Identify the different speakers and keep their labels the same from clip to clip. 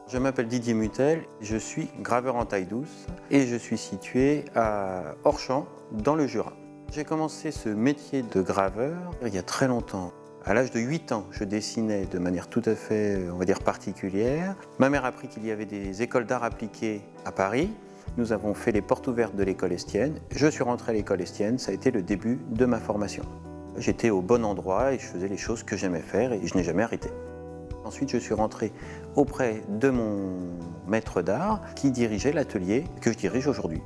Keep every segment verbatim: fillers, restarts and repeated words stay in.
Speaker 1: Je m'appelle Didier Mutel, je suis graveur en taille douce et je suis situé à Orchamps, dans le Jura. J'ai commencé ce métier de graveur il y a très longtemps. À l'âge de huit ans, je dessinais de manière tout à fait, on va dire, particulière. Ma mère a appris qu'il y avait des écoles d'art appliquées à Paris. Nous avons fait les portes ouvertes de l'école Estienne. Je suis rentré à l'école Estienne, ça a été le début de ma formation. J'étais au bon endroit et je faisais les choses que j'aimais faire et je n'ai jamais arrêté. Ensuite, je suis rentré auprès de mon maître d'art qui dirigeait l'atelier que je dirige aujourd'hui.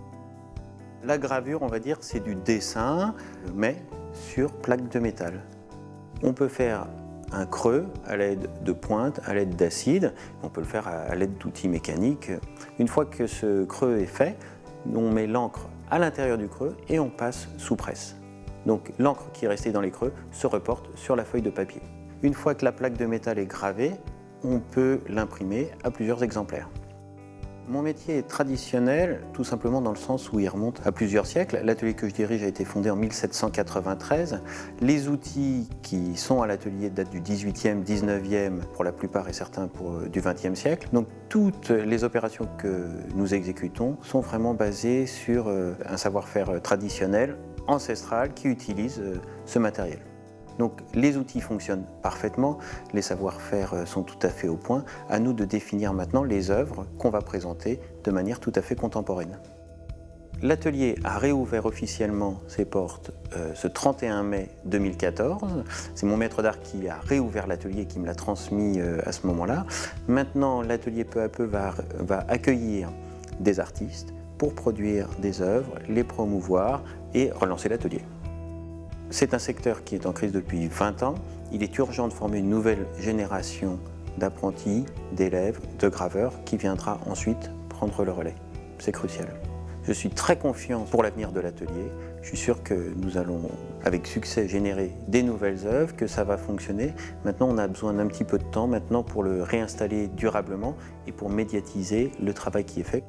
Speaker 1: La gravure, on va dire, c'est du dessin, mais sur plaque de métal. On peut faire un creux à l'aide de pointes, à l'aide d'acide. On peut le faire à l'aide d'outils mécaniques. Une fois que ce creux est fait, on met l'encre à l'intérieur du creux et on passe sous presse. Donc l'encre qui est restée dans les creux se reporte sur la feuille de papier. Une fois que la plaque de métal est gravée, on peut l'imprimer à plusieurs exemplaires. Mon métier est traditionnel, tout simplement dans le sens où il remonte à plusieurs siècles. L'atelier que je dirige a été fondé en mille sept cent quatre-vingt-treize. Les outils qui sont à l'atelier datent du dix-huitième, dix-neuvième, pour la plupart et certains pour, du vingtième siècle. Donc toutes les opérations que nous exécutons sont vraiment basées sur un savoir-faire traditionnel, ancestral, qui utilise ce matériel. Donc les outils fonctionnent parfaitement, les savoir-faire sont tout à fait au point. À nous de définir maintenant les œuvres qu'on va présenter de manière tout à fait contemporaine. L'atelier a réouvert officiellement ses portes euh, ce trente et un mai deux mille quatorze. C'est mon maître d'art qui a réouvert l'atelier, qui me l'a transmis euh, à ce moment-là. Maintenant, l'atelier peu à peu va, va accueillir des artistes pour produire des œuvres, les promouvoir et relancer l'atelier. C'est un secteur qui est en crise depuis vingt ans. Il est urgent de former une nouvelle génération d'apprentis, d'élèves, de graveurs qui viendra ensuite prendre le relais. C'est crucial. Je suis très confiant pour l'avenir de l'atelier. Je suis sûr que nous allons, avec succès, générer des nouvelles œuvres, que ça va fonctionner. Maintenant, on a besoin d'un petit peu de temps maintenant pour le réinstaller durablement et pour médiatiser le travail qui est fait.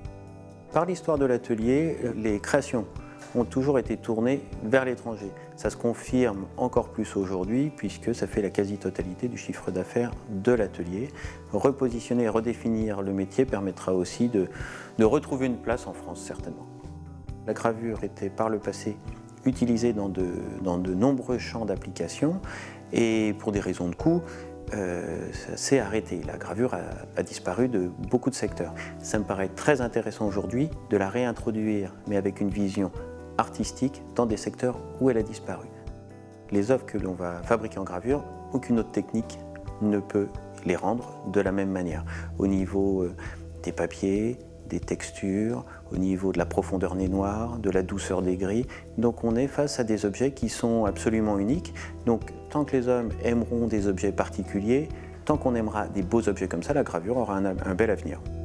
Speaker 1: Par l'histoire de l'atelier, les créations ont toujours été tournées vers l'étranger. Ça se confirme encore plus aujourd'hui puisque ça fait la quasi-totalité du chiffre d'affaires de l'atelier. Repositionner et redéfinir le métier permettra aussi de, de retrouver une place en France, certainement. La gravure était par le passé utilisée dans de, dans de nombreux champs d'application et pour des raisons de coût, Euh, ça s'est arrêté. La gravure a, a disparu de beaucoup de secteurs. Ça me paraît très intéressant aujourd'hui de la réintroduire, mais avec une vision artistique dans des secteurs où elle a disparu. Les œuvres que l'on va fabriquer en gravure, aucune autre technique ne peut les rendre de la même manière. Au niveau euh, des papiers, des textures, au niveau de la profondeur nez noir, de la douceur des gris. Donc on est face à des objets qui sont absolument uniques. Donc tant que les hommes aimeront des objets particuliers, tant qu'on aimera des beaux objets comme ça, la gravure aura un, un bel avenir.